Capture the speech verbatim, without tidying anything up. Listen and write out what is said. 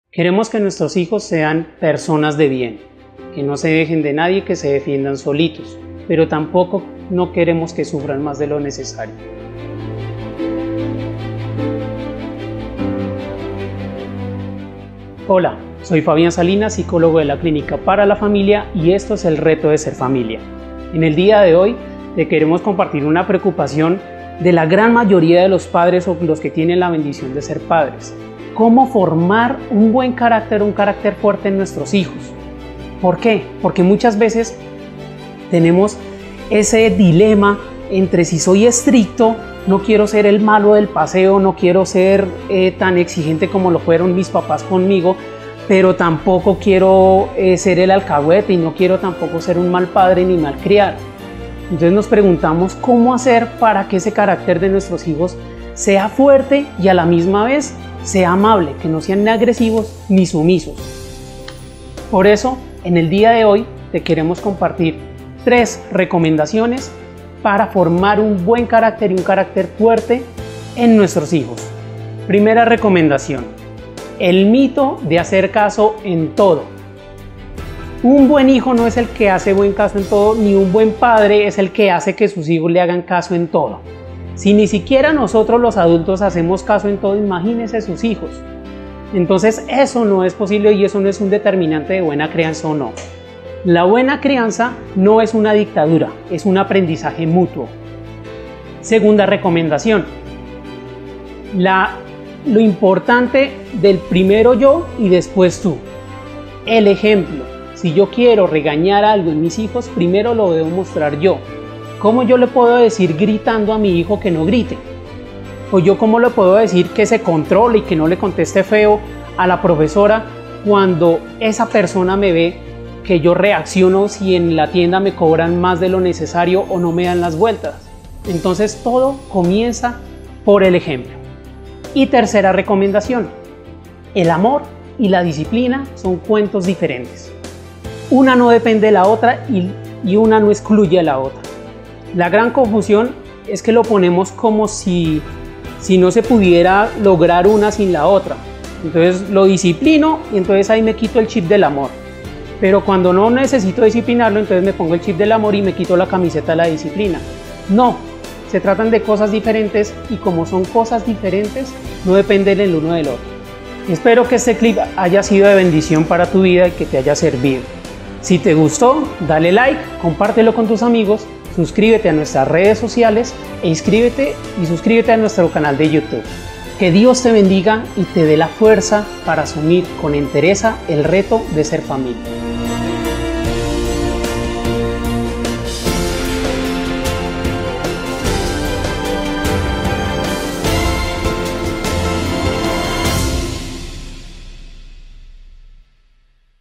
Queremos que nuestros hijos sean personas de bien, que no se dejen de nadie, que se defiendan solitos, pero tampoco no queremos que sufran más de lo necesario. Hola, soy Fabián Salinas, psicólogo de la Clínica para la Familia, y esto es el reto de ser familia. En el día de hoy te queremos compartir una preocupación de la gran mayoría de los padres o los que tienen la bendición de ser padres. ¿Cómo formar un buen carácter, un carácter fuerte en nuestros hijos? ¿Por qué? Porque muchas veces tenemos ese dilema entre si soy estricto, no quiero ser el malo del paseo, no quiero ser eh, tan exigente como lo fueron mis papás conmigo, pero tampoco quiero eh, ser el alcahuete y no quiero tampoco ser un mal padre ni mal criado. Entonces nos preguntamos cómo hacer para que ese carácter de nuestros hijos sea fuerte y a la misma vez sea amable, que no sean ni agresivos ni sumisos. Por eso, en el día de hoy te queremos compartir tres recomendaciones para formar un buen carácter y un carácter fuerte en nuestros hijos. Primera recomendación: el mito de hacer caso en todo. Un buen hijo no es el que hace buen caso en todo, ni un buen padre es el que hace que sus hijos le hagan caso en todo. Si ni siquiera nosotros los adultos hacemos caso en todo, imagínense sus hijos. Entonces eso no es posible y eso no es un determinante de buena crianza o no. La buena crianza no es una dictadura, es un aprendizaje mutuo. Segunda recomendación: la, lo importante del primero yo y después tú. El ejemplo. Si yo quiero regañar algo en mis hijos, primero lo debo mostrar yo. ¿Cómo yo le puedo decir gritando a mi hijo que no grite? O yo cómo le puedo decir que se controle y que no le conteste feo a la profesora cuando esa persona me ve que yo reacciono si en la tienda me cobran más de lo necesario o no me dan las vueltas. Entonces todo comienza por el ejemplo. Y tercera recomendación: el amor y la disciplina son cuentos diferentes. Una no depende de la otra y, y una no excluye a la otra. La gran confusión es que lo ponemos como si, si no se pudiera lograr una sin la otra. Entonces lo disciplino y entonces ahí me quito el chip del amor. Pero cuando no necesito disciplinarlo, entonces me pongo el chip del amor y me quito la camiseta de la disciplina. No, se tratan de cosas diferentes y como son cosas diferentes, no dependen el uno del otro. Espero que este clip haya sido de bendición para tu vida y que te haya servido. Si te gustó, dale like, compártelo con tus amigos, suscríbete a nuestras redes sociales e inscríbete y suscríbete a nuestro canal de YouTube. Que Dios te bendiga y te dé la fuerza para asumir con entereza el reto de ser familia.